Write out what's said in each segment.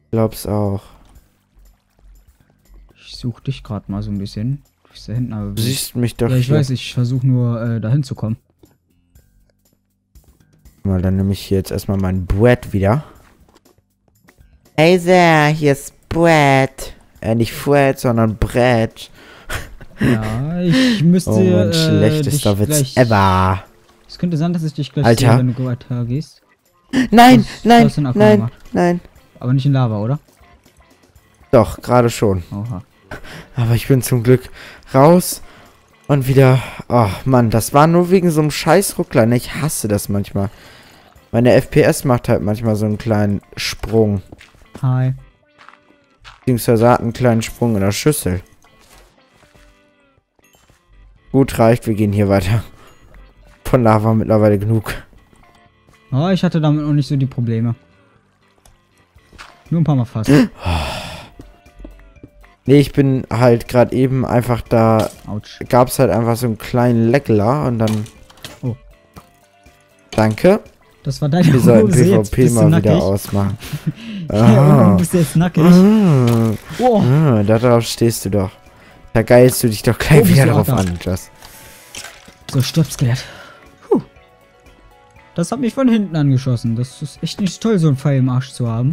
Glaub's auch. Ich suche dich gerade mal so ein bisschen. Du bist da hinten, aber Du siehst mich doch ja, ich hier. weiß, ich versuche nur dahin zu kommen. Mal, dann nehme ich hier jetzt erstmal mein Brett wieder. Hey there, hier ist Brett. Nicht Fred, sondern Brett. Ja, ich müsste Oh, mein dich schlechtester Witz gleich... ever. Es könnte sein, dass ich dich gleich Alter. sehe, wenn du weiter gehst. Nein, Du hast den Akku gemacht. nein. Aber nicht in Lava, oder? Doch, gerade schon. Oha. Aber ich bin zum Glück raus und wieder... Oh, Mann, das war nur wegen so einem scheiß Ruckler. Ne? Ich hasse das manchmal. Meine FPS macht halt manchmal so einen kleinen Sprung. Hi. Beziehungsweise hat einen kleinen Sprung in der Schüssel. Gut, reicht. Wir gehen hier weiter. Von Lava mittlerweile genug. Oh, ich hatte damit noch nicht so die Probleme. Nur ein paar Mal fast. Nee, ich bin halt gerade eben einfach da... Autsch. Gab es halt einfach so einen kleinen Leckler und dann... Oh. Danke. Das war deine Wir sollten Hose, jetzt PvP bist du mal nackig. wieder ausmachen. Ja, du bist jetzt nackig. Oh. Darauf stehst du doch. Da geilst du dich doch gleich Oh, bist wieder du drauf hart. an, Just. So, Stirb-Skelett. Puh. Das hat mich von hinten angeschossen. Das ist echt nicht toll, so ein Pfeil im Arsch zu haben.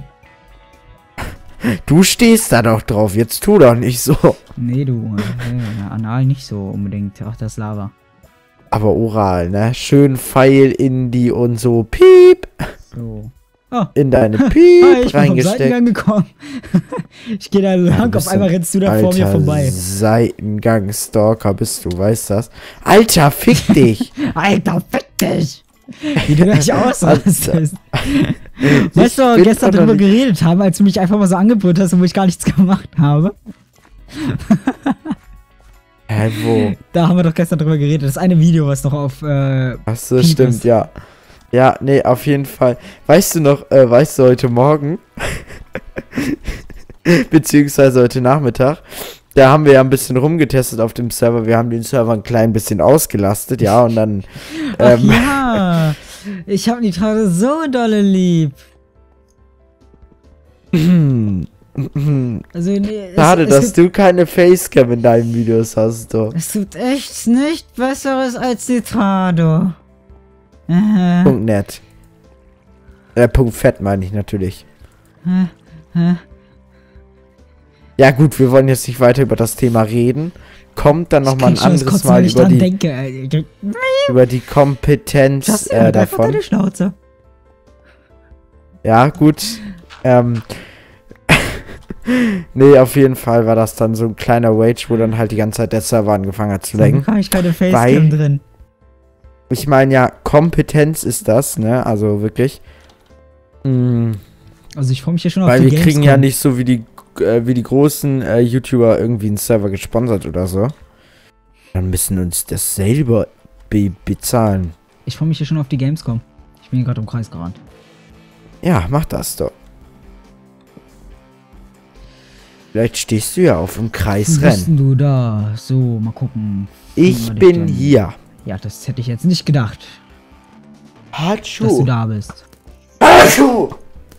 Du stehst da doch drauf, jetzt tu doch nicht so. Nee, du. Anal nicht so unbedingt. Ach, das ist Lava. Aber oral, ne? Schön Pfeil in die und so Piep. So. Oh. In deine Hi, Piep ich bin vom Seitengang reingesteckt. gekommen. Ich gehe da lang, auf einmal rennst du da vor mir vorbei. Seitengang-Stalker bist du, weißt das? Alter, fick dich! Alter, fick dich! Wie du gleich ausrastest. Weißt du, bin wir gestern doch drüber nicht- geredet haben, als du mich einfach mal so angebrüllt hast und wo ich gar nichts gemacht habe? Hä, wo? Da haben wir doch gestern drüber geredet. Das eine Video, was noch auf, Achso, Piep stimmt, ist. ja. Ja, nee, auf jeden Fall. Weißt du noch, weißt du, heute Morgen, beziehungsweise heute Nachmittag, da haben wir ja ein bisschen rumgetestet auf dem Server. Wir haben den Server ein klein bisschen ausgelastet, ja, und dann, Ach ja! Ich hab die Trage so dolle lieb. Also, nee, schade, es dass gibt, du keine Facecam in deinen Videos hast, doch. es gibt echt nicht Besseres als die Trado. Punkt net. Punkt fett meine ich natürlich. Ja gut, wir wollen jetzt nicht weiter über das Thema reden. Kommt dann nochmal ein anderes Mal über die Kompetenz davon. Deine Schnauze. Ja, gut. Nee, auf jeden Fall war das dann so ein kleiner Rage, wo dann halt die ganze Zeit der Server angefangen hat zu Warum lenken. habe ich keine Facecam drin? Ich meine ja, Kompetenz ist das, ne? Also wirklich. Also ich freue mich ja schon auf Weil die wir kriegen ja Gamescom. nicht so wie die großen YouTuber irgendwie einen Server gesponsert oder so. Dann müssen uns das selber bezahlen. Ich freue mich ja schon auf die Gamescom. Ich bin hier gerade im Kreis gerannt. Ja, mach das doch. Vielleicht stehst du ja auf dem Wo Kreisrennen. bist denn du da? So, mal gucken. Ich Mal dich bin dann- hier. Ja, das hätte ich jetzt nicht gedacht, dass du Hatschu. da bist. Hatschu.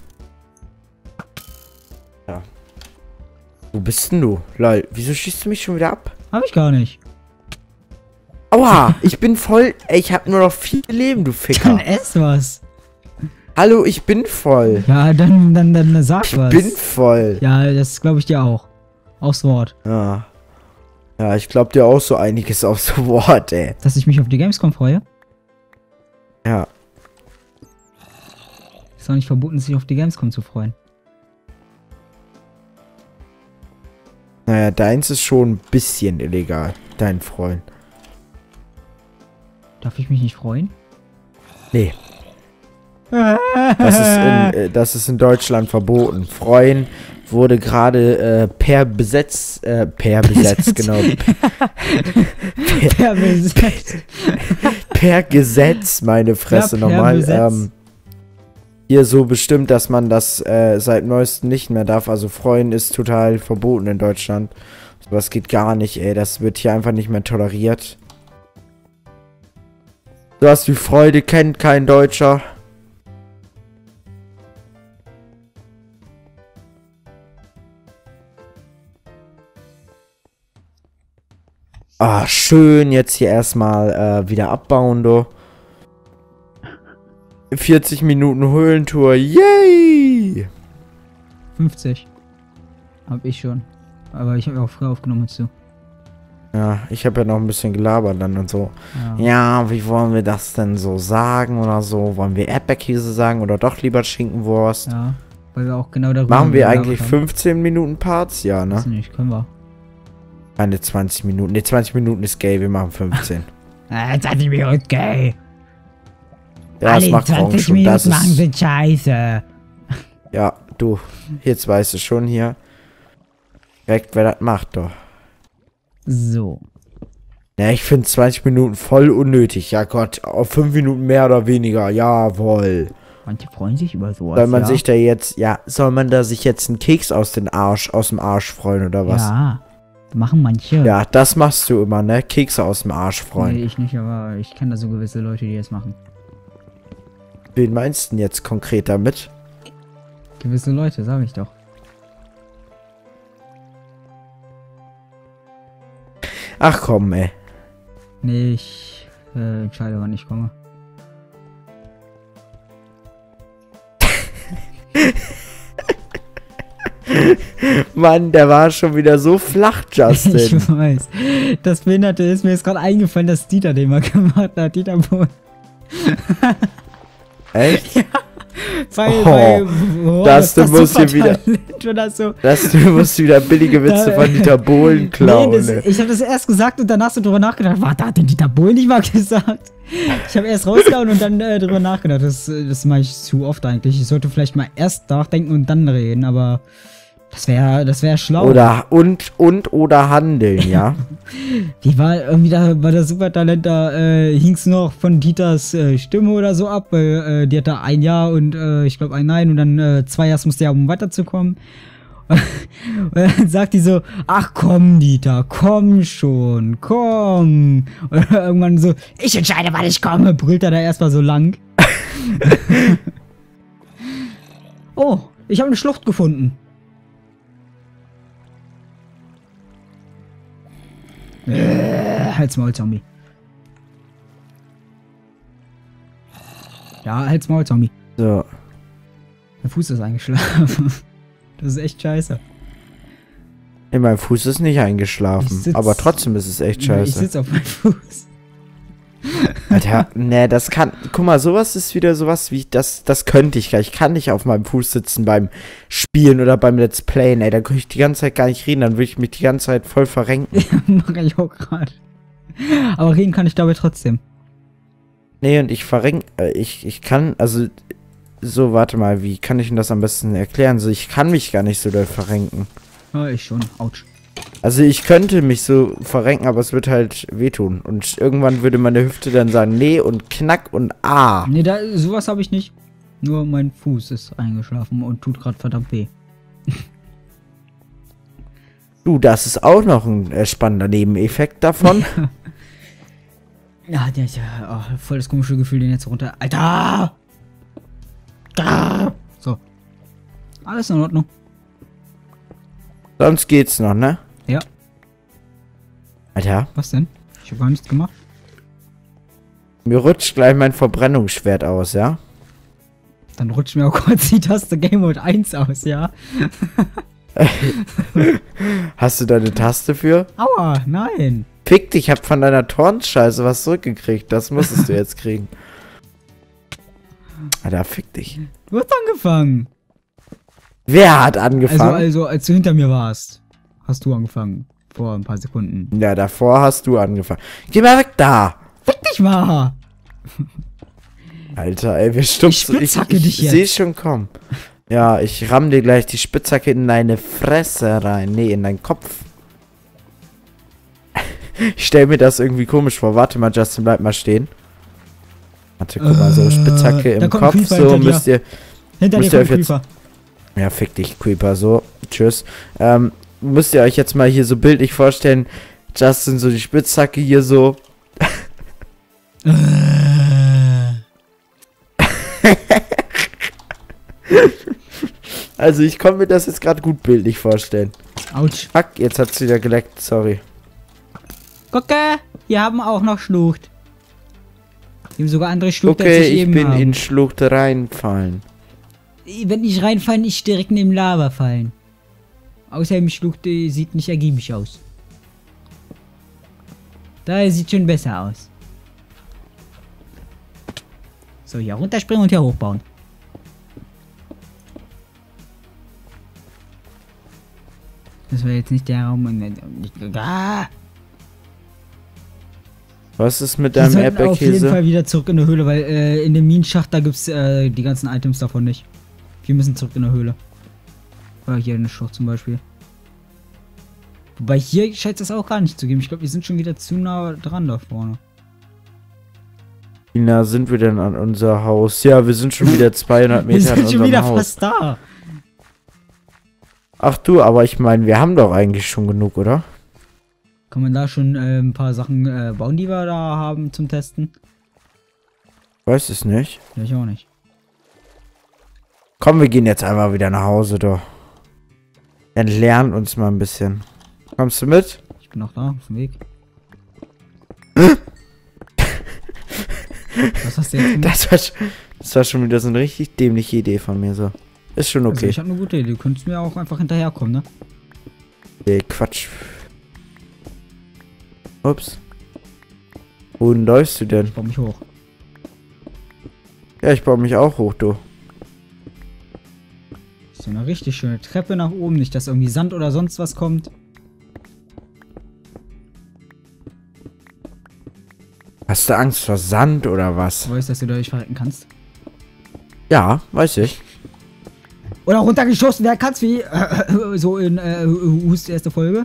Ja. Wo bist denn du? Lol, wieso schießt du mich schon wieder ab? Hab ich gar nicht. Aua, ich bin voll... Ey, ich hab nur noch 4 Leben, du Dann Ficker. ess was. Hallo, ich bin voll. Ja, dann sag Ich was. bin voll. Ja, das glaube ich dir auch. Aufs Wort. Ja. Ja, ich glaub dir auch so einiges aufs Wort, ey. Dass ich mich auf die Gamescom freue. Ja. Ist auch nicht verboten, sich auf die Gamescom zu freuen. Naja, deins ist schon ein bisschen illegal. Dein Freund. Darf ich mich nicht freuen? Nee. Das ist in Deutschland verboten. Freuen wurde gerade per Besetz, genau. Ja, besetzt. Per Gesetz, meine Fresse Ja, per nochmal. Gesetz. Hier so bestimmt, dass man das seit neuestem nicht mehr darf. Also Freuen ist total verboten in Deutschland. Sowas geht gar nicht, ey. Das wird hier einfach nicht mehr toleriert. Sowas wie Freude kennt kein Deutscher. Ah, schön jetzt hier erstmal wieder abbauen, du. 40 Minuten Höhlentour. Yay! 50. Hab ich schon. Aber ich habe auch früher aufgenommen als du. Ja, ich habe ja noch ein bisschen gelabert dann und so. Ja. Ja, wie wollen wir das denn so sagen oder so? Wollen wir Erdbeerkäse sagen oder doch lieber Schinkenwurst? Ja. Weil wir auch genau darüber Machen wir gelabert eigentlich haben. 15 Minuten Parts? Ja, ne? Weiß nicht, können wir. Keine 20 Minuten. Ne, 20 Minuten ist gay, wir machen 15. 20 Minuten, okay. Ja, das macht Gronk schon. Das ist, sind scheiße. ja, du, jetzt weißt du schon hier. Direkt, wer das macht, doch. So. Ja, ich finde 20 Minuten voll unnötig. Ja Gott, auf 5 Minuten mehr oder weniger. Jawohl. Manche freuen sich über sowas. Soll man sich da jetzt, ja, soll man da sich jetzt einen Keks aus dem Arsch freuen oder was? Ja. Machen manche. Ja, das machst du immer, ne? Kekse aus dem Arsch freuen. Nee, ich nicht, aber ich kenne da so gewisse Leute, die das machen. Wen meinst du denn jetzt konkret damit? Gewisse Leute, sage ich doch. Ach komm, ey. Nee, ich entscheide, wann ich komme. Mann, der war schon wieder so flach, Justin. Ich weiß. Das Behinderte ist mir jetzt gerade eingefallen, dass Dieter den mal gemacht hat. Dieter Bohlen. Echt? Ja. Das, du musst hier wieder... Oder so. Du musst wieder billige Witze von Dieter Bohlen klauen. Nee, ich habe das erst gesagt und danach so drüber nachgedacht. Warte, hat denn Dieter Bohlen nicht mal gesagt? Ich habe erst rausgehauen und dann drüber nachgedacht. Das mache ich zu oft eigentlich. Ich sollte vielleicht mal erst nachdenken und dann reden, aber das wäre schlau. Oder handeln, ja? Wie war irgendwie da bei der Supertalent, da hing es noch von Dieters Stimme oder so ab, weil die hatte ein Ja und ich glaube ein Nein und dann 2 Ja's musste ja, um weiterzukommen. Und dann sagt die so, ach komm Dieter, komm schon, komm. Und irgendwann so, ich entscheide, wann ich komme, brüllt er da erstmal so lang. Oh, ich habe eine Schlucht gefunden. Halt's Maul, Zombie. Ja, halt's Maul, Zombie. So. Mein Fuß ist eingeschlafen. Das ist echt scheiße. Nee, mein Fuß ist nicht eingeschlafen. Aber trotzdem ist es echt scheiße. Ich sitze auf meinem Fuß. Alter, nee, das kann... Guck mal, sowas ist wieder sowas wie... Das könnte ich gar nicht. Ich kann nicht auf meinem Fuß sitzen beim Spielen oder beim Let's Playen, ey. Da könnte ich die ganze Zeit gar nicht reden. Dann würde ich mich die ganze Zeit voll verrenken. Ja, mache ich auch gerade. Aber reden kann ich dabei trotzdem. Nee, und ich verrenke... Ich kann... Also... So, warte mal. Wie kann ich denn das am besten erklären? So, ich kann mich gar nicht so doll verrenken. Ja, ich schon. Autsch. Also ich könnte mich so verrenken, aber es wird halt wehtun. Und irgendwann würde meine Hüfte dann sagen, nee und knack und ah. Nee, sowas habe ich nicht. Nur mein Fuß ist eingeschlafen und tut gerade verdammt weh. Du, das ist auch noch ein spannender Nebeneffekt davon. Ja, voll das komische Gefühl, den jetzt runter... Alter! So. Alles in Ordnung. Sonst geht's noch, ne? Ja. Alter. Was denn? Ich habe gar nichts gemacht. Mir rutscht gleich mein Verbrennungsschwert aus, ja? Dann rutscht mir auch kurz die Taste Game Mode 1 aus, ja? Hast du da eine Taste für? Aua, nein. Fick dich, ich hab von deiner Tornscheiße was zurückgekriegt. Das musstest du jetzt kriegen. Alter, fick dich. Du hast angefangen. Wer hat angefangen? Also, als du hinter mir warst, hast du angefangen. Vor ein paar Sekunden. Ja, davor hast du angefangen. Geh mal weg da! Fick dich mal! Alter, ey, wir stupsen. Ich spitzhacke dich jetzt. Seh schon kommen. Ja, ich ramm dir gleich die Spitzhacke in deine Fresse rein. Nee, in deinen Kopf. Ich stell mir das irgendwie komisch vor. Warte mal, Justin, bleib mal stehen. Warte, guck mal, so Spitzhacke im Kopf. So müsst ihr... Hinter dir kommt Creeper. Ja, fick dich, Creeper. So, tschüss. Müsst ihr euch jetzt mal hier so bildlich vorstellen. Justin, so die Spitzhacke hier so... Also ich konnte mir das jetzt gerade gut bildlich vorstellen. Autsch. Fuck, jetzt hat's wieder geleckt, sorry. Gucke, wir haben auch noch Schlucht. Wir haben sogar andere Schlucht, als Okay, ich eben bin haben. in Schlucht reinfallen. Wenn ich reinfallen, ich direkt neben Lava fallen. Außerdem Schlucht sieht nicht ergiebig aus. Da sieht schon besser aus. So, hier runterspringen und hier hochbauen. Das war jetzt nicht der Raum. Ah! Was ist mit Wir deinem sollten auf jeden Erdbeerkäse? Fall wieder zurück in der Höhle, weil in dem Minenschacht, da gibt's die ganzen Items davon nicht. Wir müssen zurück in der Höhle. Oder hier in der Schlucht zum Beispiel. Wobei hier scheint es auch gar nicht zu geben. Ich glaube, wir sind schon wieder zu nah dran da vorne. Wie nah sind wir denn an unser Haus? Ja, wir sind schon wieder 200 Wir Meter an sind schon unserem wieder Haus. fast da. Ach du, aber ich meine, wir haben doch eigentlich schon genug, oder? Kann man da schon ein paar Sachen bauen, die wir da haben zum Testen? Weiß es nicht. Ja, ich auch nicht. Komm, wir gehen jetzt einmal wieder nach Hause, doch. Dann lernen uns mal ein bisschen. Kommst du mit? Ich bin auch da, auf dem Weg. Was hast du jetzt gemacht? Das war schon wieder so eine richtig dämliche Idee von mir, so. Ist schon Also okay. ich habe eine gute Idee. Du könntest mir auch einfach hinterherkommen, ne? Nee, Quatsch. Ups. Wohin läufst du denn? Ich baue mich hoch. Ja, ich baue mich auch hoch, du. So eine richtig schöne Treppe nach oben. Nicht, dass irgendwie Sand oder sonst was kommt. Hast du Angst vor Sand oder was? Du weißt, dass du dadurch verrecken kannst. Ja, weiß ich. Oder runtergeschossen werden kannst, wie so in Hust erste Folge.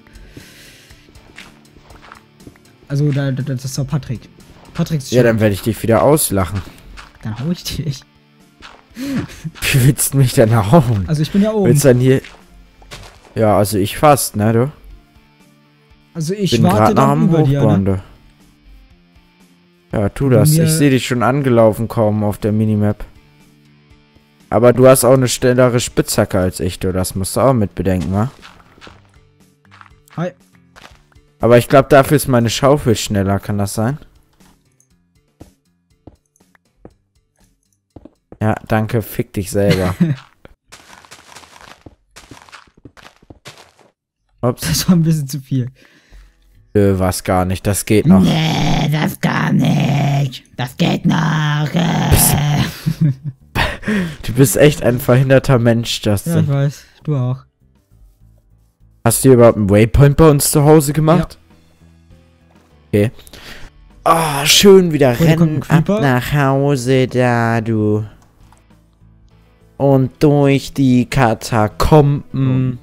Also, das war Patrick. Patrick ist Ja, dann werde ich dich wieder auslachen. Dann hau ich dich. Wie willst du mich denn hauen? Also, ich bin ja oben. Willst du dann hier... Ja, also ich fast, ne, du? Also, ich Bin warte gerade noch dann am über dir, Hochbauen, ne? du. Ja, tu das. Mir- Ich sehe dich schon angelaufen kaum auf der Minimap. Aber du hast auch eine schnellere Spitzhacke als ich, du. Das musst du auch mit bedenken, wa? Hi. Aber ich glaube, dafür ist meine Schaufel schneller. Kann das sein? Ja, danke. Fick dich selber. Ups. Das war ein bisschen zu viel. Was gar nicht. Das geht noch. Nee, das gar nicht. Das geht noch. Du bist echt ein verhinderter Mensch, Ja, Justin. ich weiß. Du auch. Hast du überhaupt einen Waypoint bei uns zu Hause gemacht? Okay. Ah, schön wieder Oh, da kommt ein rennen ab Creeper. nach Hause da, du. Und durch die Katakomben.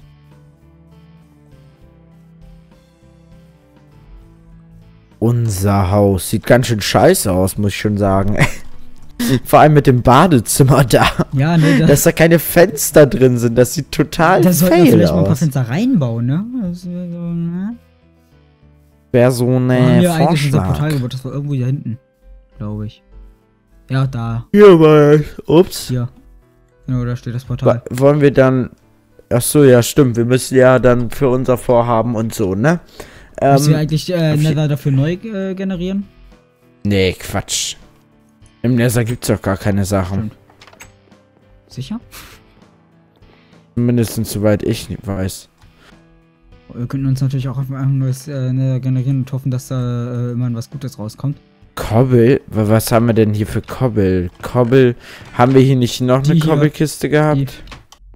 Unser Haus sieht ganz schön scheiße aus, muss ich schon sagen. Vor allem mit dem Badezimmer da. Ja, ne, Dass da keine Fenster drin sind. Das sieht total da sollten wir fail vielleicht mal ein paar aus. Fenster reinbauen, ne? Das wär so, ne? Wäre so Wo haben eine wir eigentlich unser Portal Vorschlag. gebaut? Das war irgendwo hier hinten. Glaube ich. Ja, da. Hier mal. Ups. Hier. Genau, da steht das Portal. Wollen wir dann... Ach so, ja, stimmt. Wir müssen ja dann für unser Vorhaben und so, ne? Müssen wir eigentlich auf je- Nether dafür neu generieren? Nee, Quatsch. Im Nether gibt's doch gar keine Sachen. Stimmt. Sicher? Mindestens soweit ich weiß. Wir könnten uns natürlich auch einfach ein neues Nether generieren und hoffen, dass da immer was Gutes rauskommt. Kobbel? Was haben wir denn hier für Kobbel? Kobbel... Haben wir hier nicht noch Die eine hier. Kobbelkiste gehabt?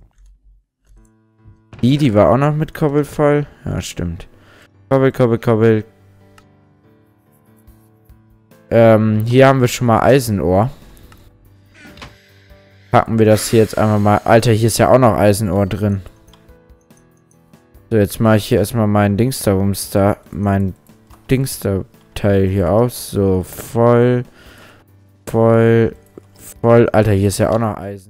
Die war auch noch mit Kobbel voll? Ja, stimmt. Kobbel, Kobbel, Kobbel. Hier haben wir schon mal Eisenohr. Packen wir das hier jetzt einmal mal. Alter, hier ist ja auch noch Eisenohr drin. So, jetzt mache ich hier erstmal meinen mein Dingster-Teil hier aus. So, voll. Alter, hier ist ja auch noch Eisen.